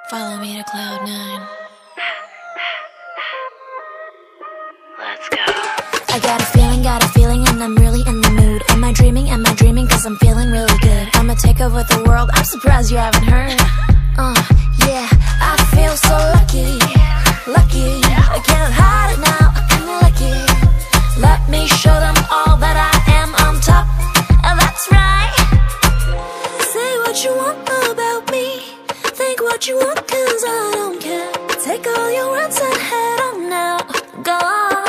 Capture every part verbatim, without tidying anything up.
Follow me to cloud nine. Let's go. I got a feeling, got a feeling, and I'm really in the mood. Am I dreaming, am I dreaming, cause I'm feeling really good. I'ma take over the world, I'm surprised you haven't heard. Uh, yeah, I feel so lucky, lucky. I can't hide it now, I'm lucky. Let me show them all that I am on top, and that's right. Say what you want about me, think what you want, cause I don't care. Take all your words and head on now, go on.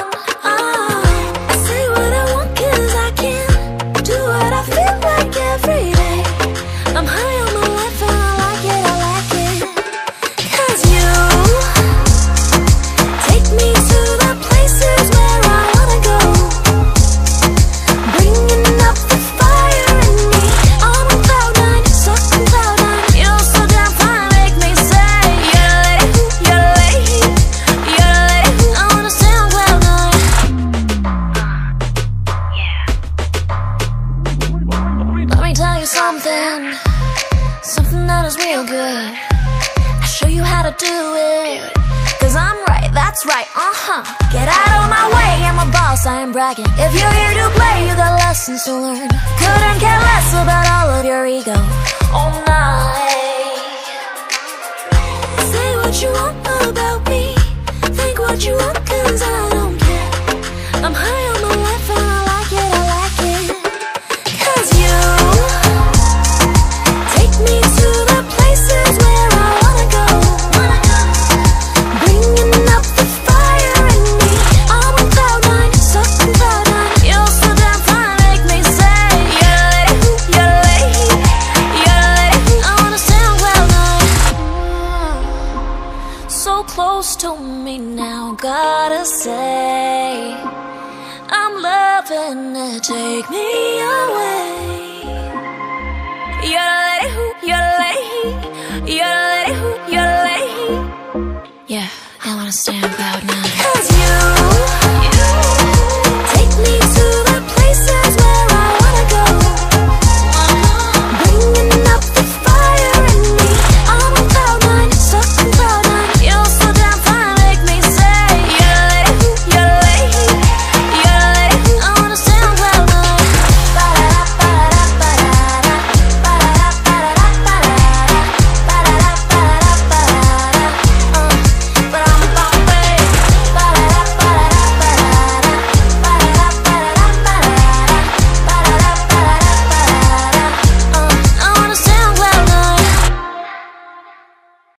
Something, something that is real good. I'll show you how to do it, cause I'm right, that's right, uh-huh. Get out of my way, I'm a boss, I am bragging. If you're here to play, you got lessons to learn. Couldn't care less about all of your ego all night. Say what you want about me, think what you want, cause I don't care. I'm high on my life and I like it, I like it. Cause you close to me now, gotta say I'm loving it, take me away. You're you're you're you're Yeah, I wanna stay on cloud nine.